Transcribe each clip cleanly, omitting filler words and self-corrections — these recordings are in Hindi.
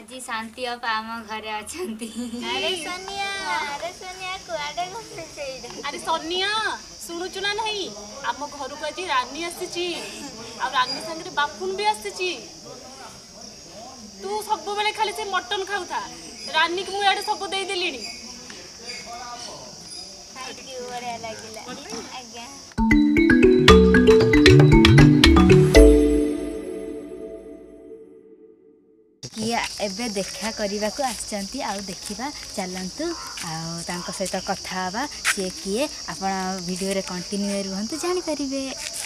आज शांति अपा आम घरे अछंती। अरे सोनिया कुआडे गई? अरे सोनिया शुणुचु ना नहीं आम घर को आज रानी आसी आ रानी संगे बापुन भी आसी। तू सब बेले खाली से मटन खाऊ था रानी को मुझे सब दे देली। थैंक यू बढ़िया लागिला आज्ञा। किया एबे देखा करने को आसचंती आउ देखिबा चलंतु आउ तांको सहित कथा हवा से किए आपण वीडियो रे कंटिन्यू रहंतु जानि परिबे।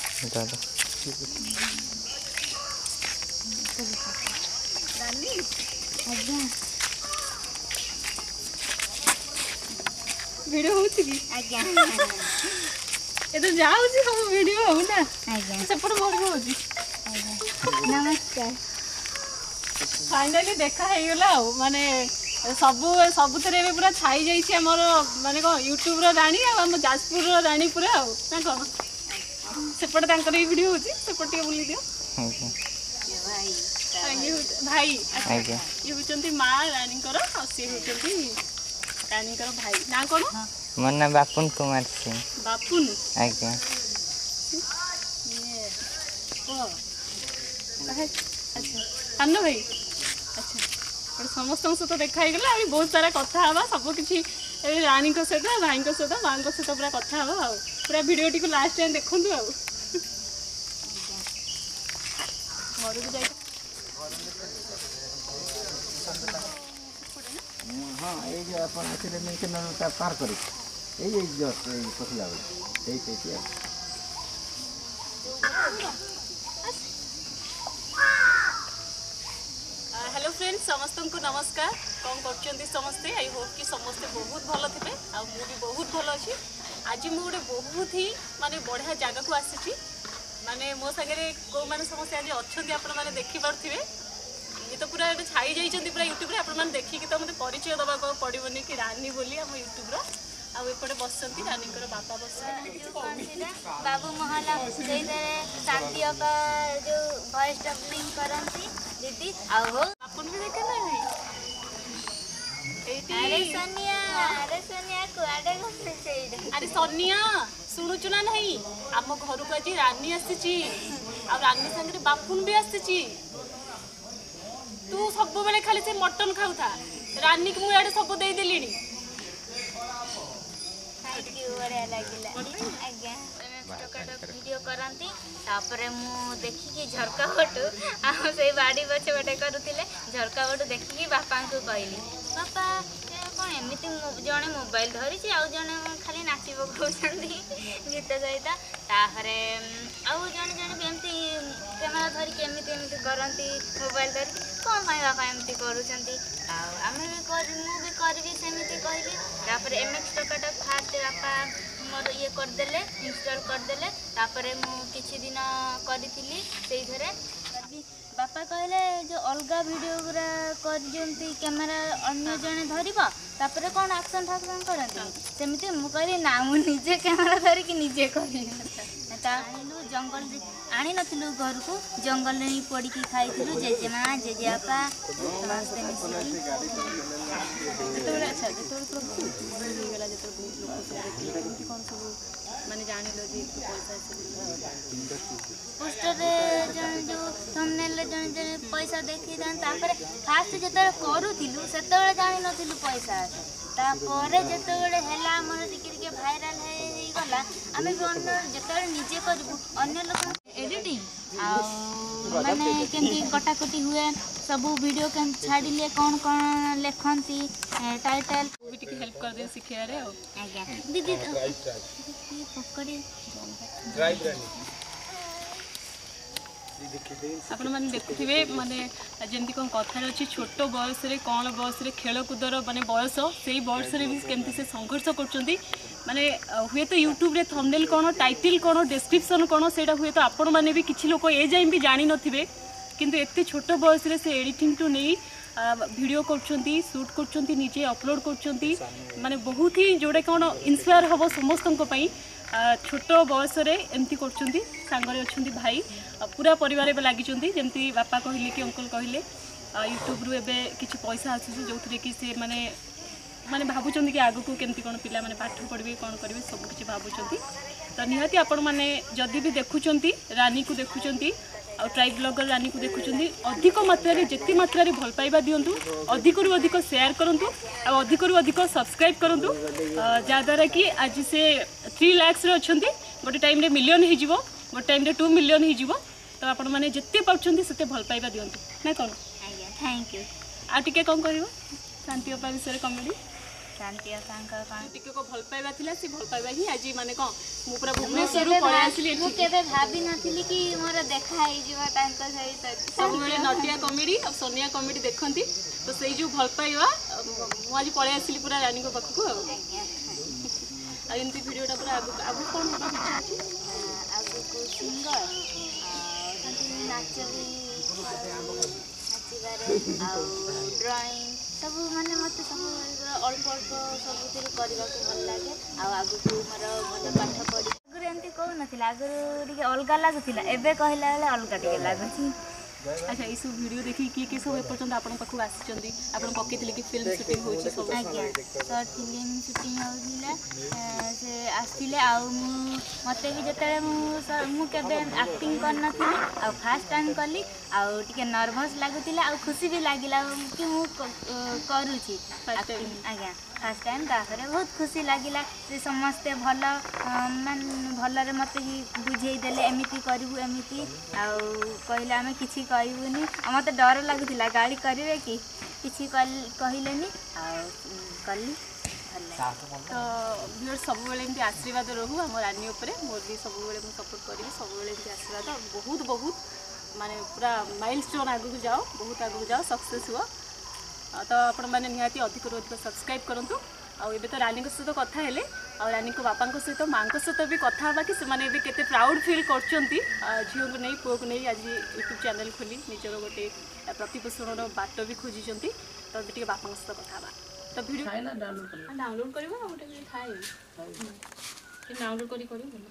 रानी आज्ञा वीडियो होती की आज्ञा ए तो जाऊ छी हम वीडियो हो ना आज्ञा सेपट मोर हो जी। आज्ञा नमस्कार। फाइनाली देखा है गला माने सब थे पूरा छाई जाइए आमर माने कौन यूट्यूब राणी आम जाजपुर राणी पूरा ना कौन सेपटे वीडियो होची सेपटे बुली दियो भाई। ये होचंती माँ रानी सी होचंती रानी भाई ना कौन मोर ना बापुन कुमार सिंह। बापुन आज्ञा अच्छा सानो भाई अच्छा समस्त सहित देखा गला बहुत सारा कथा हवा सबकि रानी सहित भाई सहित माँ सहित पूरा कथा हवा पूरा वीडियो टी लास्ट टाइम देखु घर को जाए। हाँ ये जो अपन आखिर में के नलता पार करी ये जस्ट पसला ये हेलो फ्रेंड्स समस्त को नमस्कार कौन कर समस्ते आई होप कि समस्ते बहुत भल थे आ भी बहुत भल अच्छी। आज मुझे गोटे बहुत ही माने बढ़िया जगह को आसी माने मो सागे कौ मैंने समस्ते आज अच्छा आपण मैंने देखिपे ये तो पूरा छाई जाइए पूरा यूट्यूब रे आपण देखिकी तो मतलब परिचय दवा को पड़ोनी कि रानी बोली आम यूट्यूब आपटे बस रानी बापा बस बाबू महला शांति अपा जो वॉइस डबिंग करती दीदी आओ आपन भी देखे ना अरे सोनिया कुआडे गई? अरे सोनिया शुणुचु ना नहीं आम घर को आज रानी आसी आ रानी संगे बापुन भी आसी। तू सब बेले खाली से मटन खाऊ था रानी को मुझे सब दे देली। थैंक यू बढ़िया लागिला आज्ञा। वीडियो करंती तापरे मु देखिकी झरका बटू हम से बाड़ी बचे बटे करूथिले झरका बटू देखिकी बापा को कहली बापा कौन एमती जड़े मोबाइल धरी आउ जड़े खाली नाची पकाउछंती गीत सहित तापरे आउ जड़े जड़े एमती कैमेरा धरिकी एमती एमती करती मोबाइल धरिकी कौन पाई बापा एमती करूछंती आम भी करबी सेमती कहली तापरे एमएक्स टकाटा फास्ट बापा मोर ये करदेले इंस्टॉल करदेले तापरे मु किछि दिन करिथिली सेई घरे बापा कहले जो अलगा वीडियो गुरा कर जंती कैमरा अन्य जने धरिबा तापरे कोन एक्शन फाक्शन करंती सेमिति मु कहली ना मु निजे कैमरा धरि कि निजे करी तालु जंगल आनी नथिलु घर को जंगल रे पड़ी की खाइथिलु जेजेमा जेजेपा समस्त मिसिकी जेतोले अच्छा जेतोले पूरा गला जेतोले बहुत लोग देखि कोन सब माने जानिलो जे पैसा पोस्टर जन जो थंबनेल जन जन पैसा देखि दान तापर फास्ट जेतरे करूथिलु सेतबेले जानि नथिलु पैसा तापर जेतबेले हेला मन टिके भाइराल हे गला आमे भी जेतबेले निजे करबु अन्य लोक एडिटिंग आ माने केंती कटाकटी हुए सब वीडियो के छाड़िले कौन कौन लेखंती टाइटल भी टिके हेल्प कर दे सिखे रे आज्ञा दीदी पकड़ी आपण मैंने देखुवे माने जमती कौन कथार अच्छी छोट बयस कौन बयस खेलकूदर माने बयस से बयस भी केमती से संघर्ष कर माने हुए तो यूट्यूब रे थंबनेल कौन टाइटल कौन डिस्क्रिप्शन कौन से हुए तो आपण मैंने भी किसी लोक ए जाए भी जानी नथिबे किंतु एते छोट बयस से एडिटिंग टू नहीं वीडियो करछंती शूट करछंती निजे अपलोड करछंती माने बहुत ही जोड़े कौन इंस्पायर हम समस्त छोट बयस एमती कर भाई पूरा परिवार लगी जमती बापा कहले कि अंकल कहले यूट्यूब रु एबे किछि पैसा आसुछि जोथरे कि से माने माने भाबुचंदी कि आगु को केमती कोन पिला माने पाठ पढ़बे कोन करबे सब किछि भाबुचंदी तो निहाती आपण माने जदि भी देखुचंती रानी को देखुचंती और ट्राइब ब्लॉगर रानी को देखुचंती अधिक मात्रा रे जेति मात्रा रे भल पाइबा दियंतु अधिक रु अधिक शेयर करंतु और अधिक रु अधिक सब्सक्राइब करंतु जा द्वारा कि आज से 3 लाख रे अछंती गोटे टाइम रे मिलियन हि जिवो गोटे टाइम रे 2 मिलियन हि जिवो तो आपण माने जेति पाउचंती सेते भल पाइबा दियंतु ना कोन आज्ञा थैंक यू आ टिके कोन कहबो शांति अपा विषय कमेडी शांति अपांका कान टिके को भल पाइबा थिला से भल पाइबा ही आज माने कोन मु पूरा भुवनेश्वर रु पळे आसिली मु केबे भाबी नथिली कि मोर देखा हे जीवा तांका सहित सब बेले नटिया कॉमेडी और सोनिया कॉमेडी देखंती तो सेई जो भल पाइबा मु आज पळे आसिली पूरा रानी को पाखु आ एंती वीडियोटा पूरा आगु कोन होबा इच्छा अछि आगु को सिंगर नाच भी नाचिबारे ड्राइंग सब माने मत सब अल्प अल्प सब करने भल लगे आगु मोर मन पाठ पढ़ी आगु एमती कहू ना आगु अलग लगुला एवं कहला बेले अलग टे लगुच अच्छा ये सब वीडियो देखी किए सब एपर्यंत आपण पाखु आसी आपण पकेइथिले कि फिल्म शूटिंग होची सब आज्ञा शॉर्ट फिल्म शूटिंग होउला से आस्तिले आ मते भी जते मु केबे एक्टिंग करना थी आ फर्स्ट टाइम कली आ टिके नर्वस लागुतिला आ खुशी भी लागिला कि मु करूची एक्टिंग आज्ञा फर्स्ट टाइम तापर बहुत खुशी लागिला से समस्ते भल मान भलरे मते ही बुझेई देले एमिति करिवु एमिति आ कहले आमे किछि कहबुनी मते डर लागुतिला गाड़ी करिवे कि किछि कहिलेनी आ कली तो व्यूअर सब बेले एमती आशीर्वाद रहू आम रानी उपरे मोर भी सब बेले मु सपोर्ट करी सब बेले एमती आशीर्वाद बहुत बहुत माने पूरा माइलस्टोन आगु जाओ बहुत आगु जाओ सक्सेस हुआ तो आपण मैंने निहाती अधिक रू अधिक सब्सक्राइब करूँ आउ एबे तो रानी सहित कथा हेले आ रानी को बापा सहित माँ सहित भी कथा कि से केते प्राउड फील करछंती झील को नहीं पुओ को नहीं आज यूट्यूब चैनल खोली निजर गोटे प्रतिपोषण बाट भी खोजी तो टे बापा सहित कथा तो वीडियो डाउनलोड करबो ना गोटे थाए डाउनलोड करी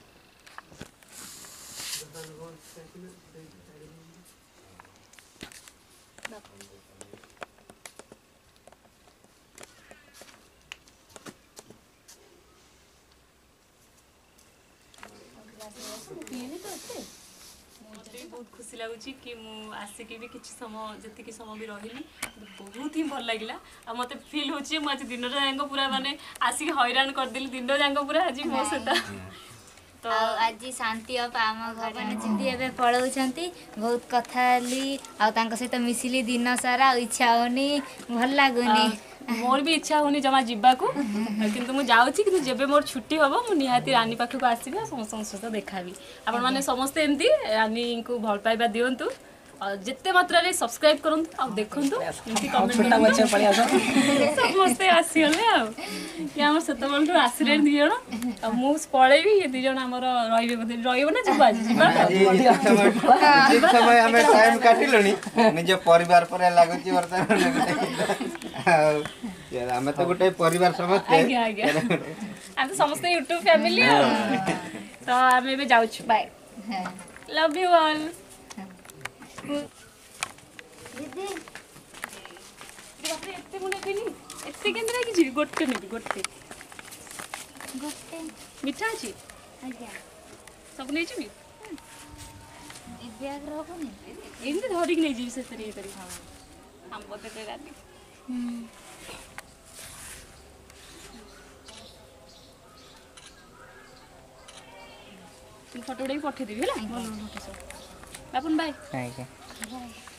बहुत खुशी लगुच कि आसिकी भी किसी समय जी समय भी रही बहुत ही भल लगे मत फिल हो आज दिन जाक पूरा माने आसिक हैरान करदेली दिन जाक पूरा आज मो सहित तो आज शांति अप आम घर मैंने जिंदी एवं पढ़ाऊँच बहुत कथा सहित मिसिली दिन सारा इच्छा होनी भल लगुनी मोर भी इच्छा होनी जमा जावाकू किंतु मु जाऊँगी कि जेबे मोर छुट्टी हम मुझे निहाती रानी पाखक आसबि समस्त सहित देखाबी आपण मैंने समस्ते एमती रानी को भल पाइबा दिंतु जिते मात्रा रे सब्सक्राइब करंतु आ देखंतु एमती कमेंट समस्ते आसीगले आ कि हम सेते बल आसिले दी जण आ मु पळेबी ये दी जण हमर रहिबे बदे रहिबो ना जिबा जिबा समय हमें टाइम काटिलोनी निज परिवार पर लागुची वर्तमान हमें तो गोटे परिवार समझते आगे आगे हम तो समस्त यूट्यूब फैमिली तो हम एबे जाउछु बाय लव यू ऑल दीदी एते मुने केनी एते केंद्र कि जी गोटे नेबी गोटे गोटे मिठा अछि आज्ञा सब नै छी ए बैग रहबनी एंते धरिक नै जी से तरी करी हम बते रानी तुम फोटो उठाई पठे देबी होला बापुन बाय आज्ञा।